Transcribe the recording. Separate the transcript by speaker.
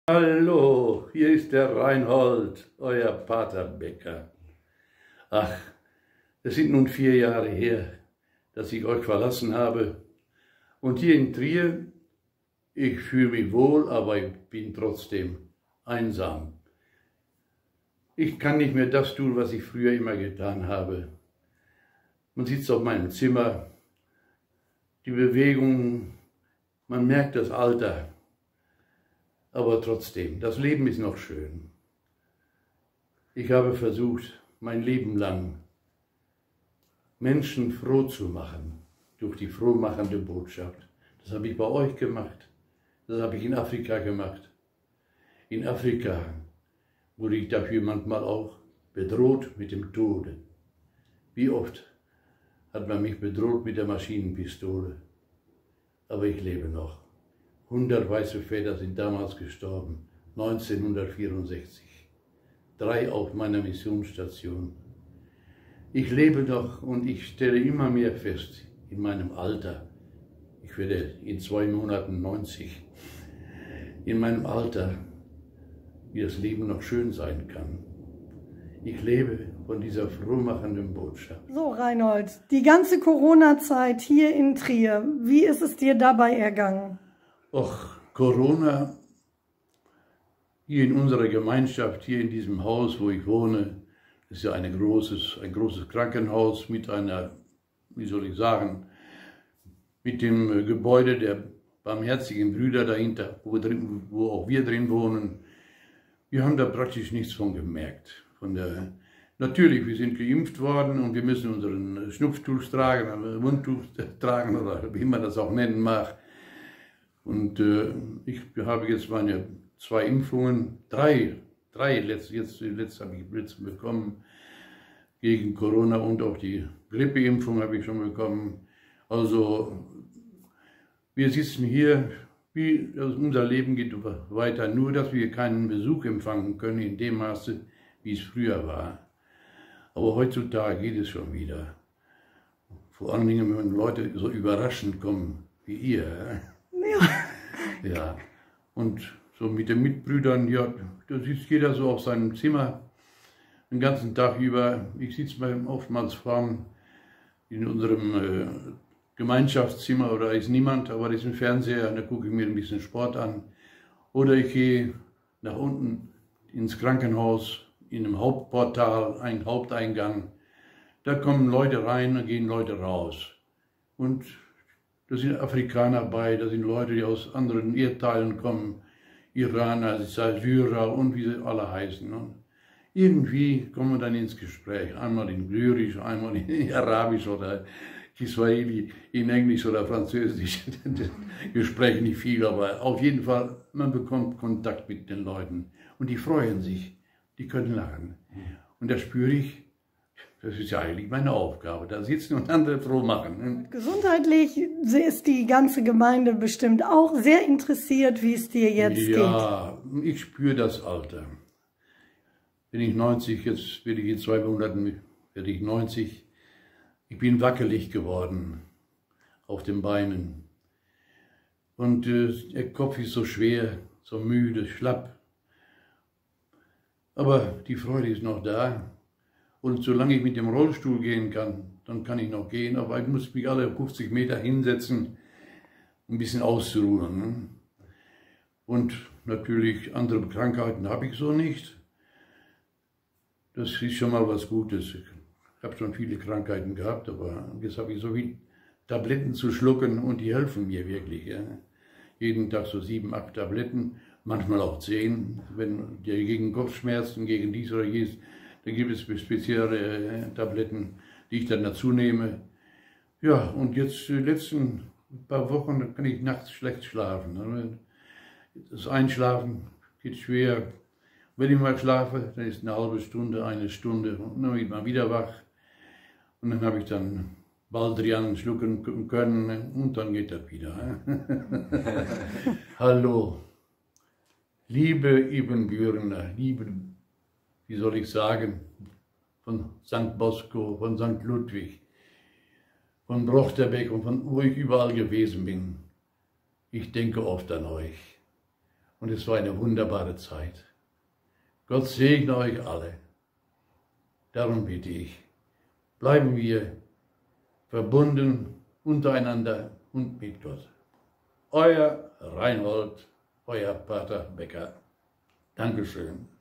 Speaker 1: Hallo, hier ist der Reinhold, euer Pater Becker. Ach, es sind nun 4 Jahre her, dass ich euch verlassen habe. Und hier in Trier, ich fühle mich wohl, aber ich bin trotzdem einsam. Ich kann nicht mehr das tun, was ich früher immer getan habe. Man sitzt auf meinem Zimmer, die Bewegung, man merkt das Alter. Aber trotzdem, das Leben ist noch schön. Ich habe versucht, mein Leben lang Menschen froh zu machen, durch die frohmachende Botschaft. Das habe ich bei euch gemacht, das habe ich in Afrika gemacht. In Afrika wurde ich dafür manchmal auch bedroht mit dem Tode. Wie oft hat man mich bedroht mit der Maschinenpistole. Aber ich lebe noch. 100 weiße Väter sind damals gestorben, 1964. 3 auf meiner Missionsstation. Ich lebe noch und ich stelle immer mehr fest, in meinem Alter, ich werde in 2 Monaten 90, in meinem Alter, wie das Leben noch schön sein kann. Ich lebe von dieser frohmachenden Botschaft.
Speaker 2: So, Reinhold, die ganze Corona-Zeit hier in Trier, wie ist es dir dabei ergangen?
Speaker 1: Och, Corona, hier in unserer Gemeinschaft, hier in diesem Haus, wo ich wohne, ist ja ein großes Krankenhaus mit einer, wie soll ich sagen, mit dem Gebäude der Barmherzigen Brüder dahinter, wo auch wir drin wohnen. Wir haben da praktisch nichts von gemerkt. Natürlich, wir sind geimpft worden und wir müssen unseren Schnupftuch tragen, Mundtuch tragen oder wie man das auch nennen mag. Und ich habe jetzt meine 2 Impfungen, 3 jetzt habe ich Blitzen bekommen gegen Corona und auch die Grippeimpfung habe ich schon bekommen. Also wir sitzen hier, unser Leben geht weiter, nur dass wir keinen Besuch empfangen können in dem Maße, wie es früher war. Aber heutzutage geht es schon wieder. Vor allen Dingen, wenn Leute so überraschend kommen wie ihr. Ja, und so mit den Mitbrüdern, ja, da sitzt jeder so auf seinem Zimmer den ganzen Tag über. Ich sitze oftmals vorn in unserem Gemeinschaftszimmer oder ist niemand, aber da ist ein Fernseher, da gucke ich mir ein bisschen Sport an. Oder ich gehe nach unten ins Krankenhaus, in einem Hauptportal, ein Haupteingang. Da kommen Leute rein und gehen Leute raus. Und da sind Afrikaner bei, da sind Leute, die aus anderen Erdteilen kommen, Iraner, Syrer und wie sie alle heißen. Und irgendwie kommen wir dann ins Gespräch, einmal in Lyrisch, einmal in Arabisch oder Kiswahili, in Englisch oder Französisch. Wir sprechen nicht viel, aber auf jeden Fall, man bekommt Kontakt mit den Leuten und die freuen sich, die können lachen. Und da spüre ich, das ist ja eigentlich meine Aufgabe, da sitzen und andere froh machen.
Speaker 2: Gesundheitlich ist die ganze Gemeinde bestimmt auch sehr interessiert, wie es dir jetzt geht.
Speaker 1: Ja, ich spüre das Alter. Bin ich 90, jetzt werde ich in 2 Monaten werde ich 90. Ich bin wackelig geworden auf den Beinen. Und der Kopf ist so schwer, so müde, schlapp. Aber die Freude ist noch da. Und solange ich mit dem Rollstuhl gehen kann, dann kann ich noch gehen, aber ich muss mich alle 50 Meter hinsetzen, um ein bisschen auszuruhen. Ne? Und natürlich andere Krankheiten habe ich so nicht. Das ist schon mal was Gutes. Ich habe schon viele Krankheiten gehabt, aber jetzt habe ich so viele Tabletten zu schlucken und die helfen mir wirklich. Ja? Jeden Tag so 7, 8 Tabletten, manchmal auch 10, wenn der gegen Kopfschmerzen, gegen dies oder jenes. Da gibt es spezielle Tabletten, die ich dann dazu nehme. Ja, und jetzt die letzten paar Wochen, da kann ich nachts schlecht schlafen. Das Einschlafen geht schwer. Wenn ich mal schlafe, dann ist eine halbe Stunde, 1 Stunde und dann bin ich mal wieder wach. Und dann habe ich dann Baldrian schlucken können und dann geht das wieder. Hallo, liebe Ibbenbürgener, liebe, wie soll ich sagen, von St. Bosco, von St. Ludwig, von Brochterbeck und von wo ich überall gewesen bin. Ich denke oft an euch. und es war eine wunderbare Zeit. Gott segne euch alle. Darum bitte ich, bleiben wir verbunden untereinander und mit Gott. Euer Reinhold, euer Pater Becker. Dankeschön.